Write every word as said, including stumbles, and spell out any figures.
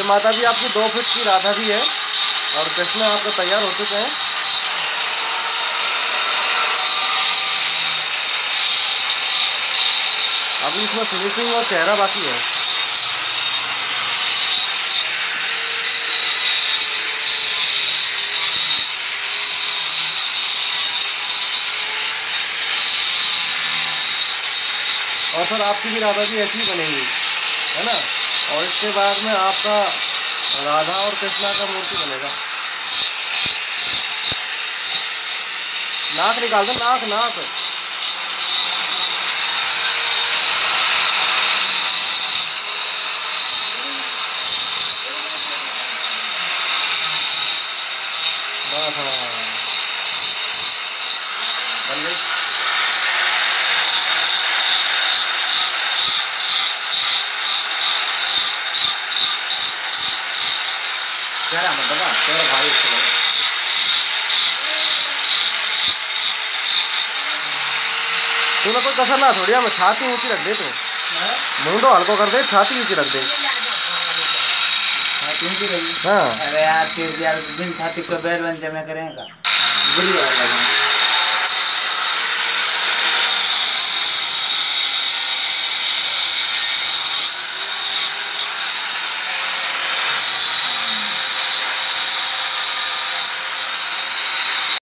ये माता जी आपकी दो फीट की राधा जी है और कृष्ण आपका तैयार हो चुके हैं। अभी इसमें फिनिशिंग और चेहरा बाकी है। और सर आपकी भी राधा जी ऐसी ही बनेगी, है ना। और इसके बाद में आपका राधा और कृष्णा का मूर्ति बनेगा। नाक निकाल दो, नाक नाक बस। हाँ बन गई। चेहरा मत दबा, चेहरा भारी इससे लगा। तूने कोई कसर ना छोड़िया, मैं छाती ऊंची रख दे, तो मुंडो हल्को कर दे, छाती ऊंची रख दे। छाती ऊंची रही। हाँ अरे यार फिर यार दिन छाती को बैल बन जमा करेगा।